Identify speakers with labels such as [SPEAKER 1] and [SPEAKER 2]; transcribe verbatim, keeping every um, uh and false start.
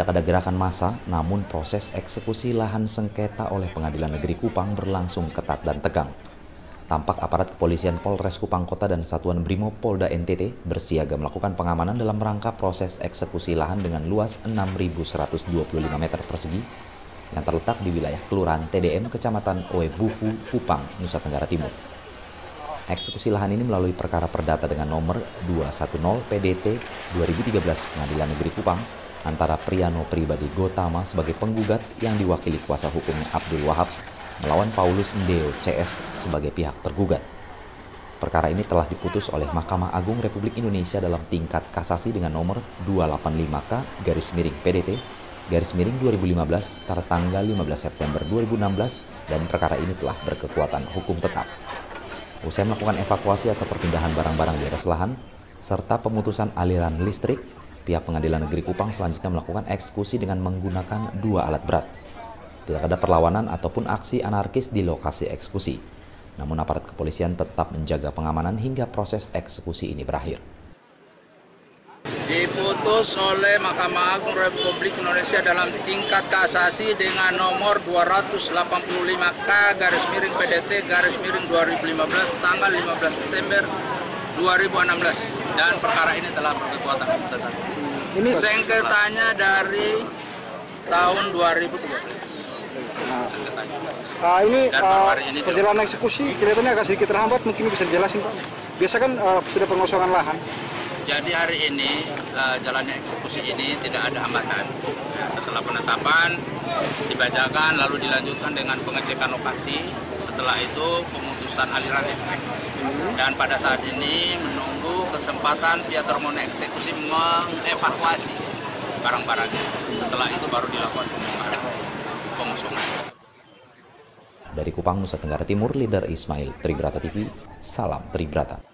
[SPEAKER 1] Tidak ada gerakan massa, namun proses eksekusi lahan sengketa oleh Pengadilan Negeri Kupang berlangsung ketat dan tegang. Tampak aparat kepolisian Polres Kupang Kota dan Satuan Brimob Polda N T T bersiaga melakukan pengamanan dalam rangka proses eksekusi lahan dengan luas enam ribu seratus dua puluh lima meter persegi yang terletak di wilayah Kelurahan T D M Kecamatan Oebufu, Kupang, Nusa Tenggara Timur. Eksekusi lahan ini melalui perkara perdata dengan nomor dua sepuluh P D T dua ribu tiga belas Pengadilan Negeri Kupang antara Priano Pribadi Gotama sebagai penggugat yang diwakili kuasa hukumnya Abdul Wahab melawan Paulus Ndeo C S sebagai pihak tergugat. Perkara ini telah diputus oleh Mahkamah Agung Republik Indonesia dalam tingkat kasasi dengan nomor dua delapan lima K garis miring P D T garis miring dua ribu lima belas tertanggal lima belas September dua ribu enam belas dan perkara ini telah berkekuatan hukum tetap. Usai melakukan evakuasi atau perpindahan barang-barang di atas lahan serta pemutusan aliran listrik, pihak Pengadilan Negeri Kupang selanjutnya melakukan eksekusi dengan menggunakan dua alat berat. Tidak ada perlawanan ataupun aksi anarkis di lokasi eksekusi. Namun aparat kepolisian tetap menjaga pengamanan hingga proses eksekusi ini berakhir.
[SPEAKER 2] Diputus oleh Mahkamah Agung Republik Indonesia dalam tingkat kasasi dengan nomor dua ratus delapan puluh lima K garis miring P D T garis miring dua ribu lima belas tanggal lima belas September dua ribu enam belas dan perkara ini telah berkekuatan tetap. Ini sengketanya dari tahun dua ribu tiga belas.
[SPEAKER 3] Nah, ini, uh, ini perjalanan eksekusi kelihatannya agak sedikit terhambat, mungkin bisa dijelasin Pak. Biasa kan uh, sudah pengosongan lahan.
[SPEAKER 2] Jadi hari ini uh, jalannya eksekusi ini tidak ada hambatan. Ya, setelah penetapan dibacakan lalu dilanjutkan dengan pengecekan lokasi. Setelah itu pemutusan aliran listrik. Dan pada saat ini menunggu kesempatan pihak termohon eksekusi mengevakuasi barang-barangnya. Setelah itu baru dilakukan pengosongan.
[SPEAKER 1] Dari Kupang, Nusa Tenggara Timur, Leader Ismail, Tribrata T V, salam Tribrata.